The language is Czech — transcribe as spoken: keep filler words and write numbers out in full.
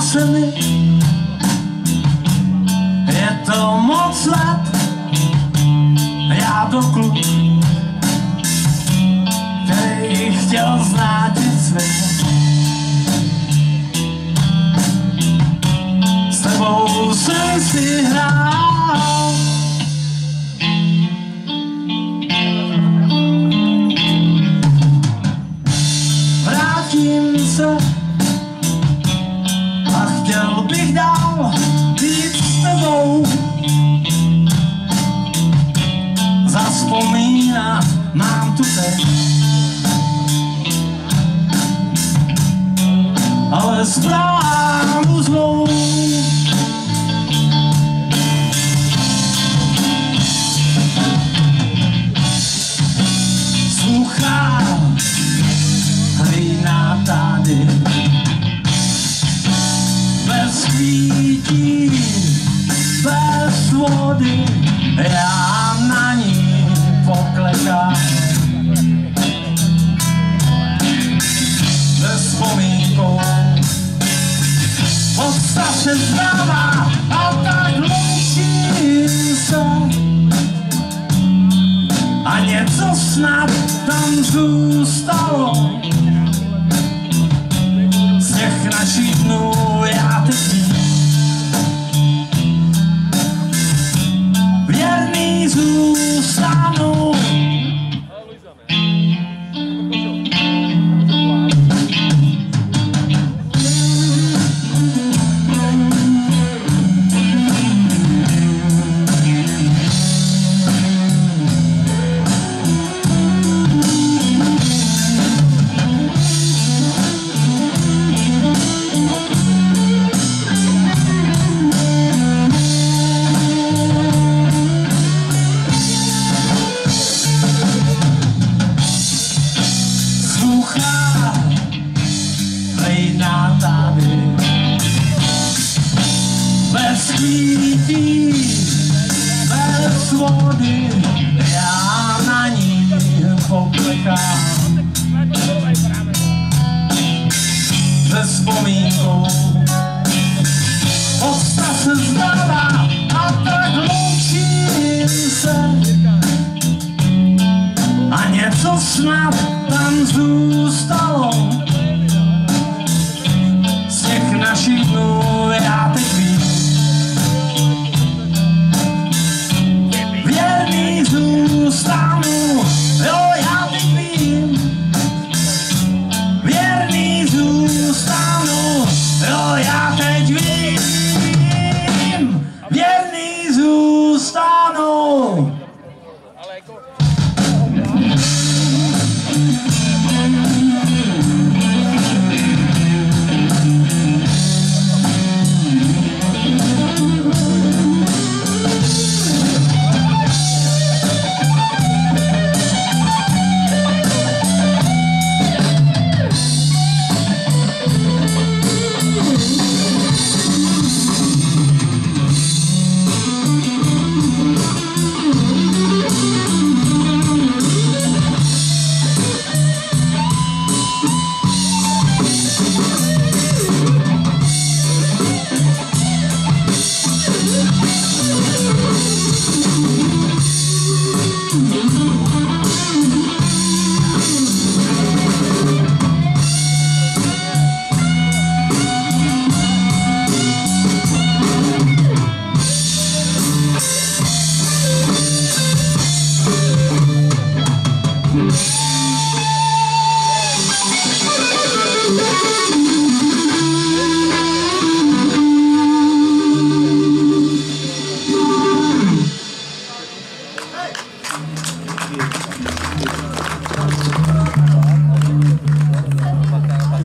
se mi, je to moc let, já to kluk, který chtěl znátit svět. S tebou jsem si hrál, vrátím se a chtěl bych dál být s tebou. Zavzpomínat mám tu teď, ale zprávu zlou. Suchá hlína tady, bez kvítí, bez vody, já na ní poklekám. Se vzpomínkou postav se známá a tak loučím se. A něco snad tam zůstalo z těch našich dnů, já teď vím. Věrný zůstanu. Bez kvítí, bez vody, já na ní poklekám. Se vzpomínkou postav se zdává a tak loučím se. A něco snad tam zůstalo